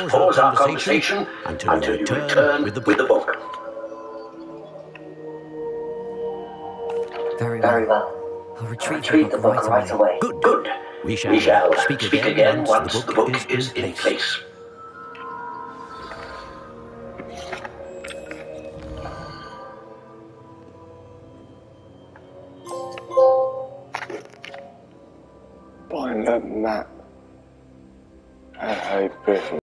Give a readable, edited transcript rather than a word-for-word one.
pause our conversation until you return with the book. Very well. I'll retrieve the book right away. Good. We shall speak again once the book is in place. Find a map. Hey, Gryffindor.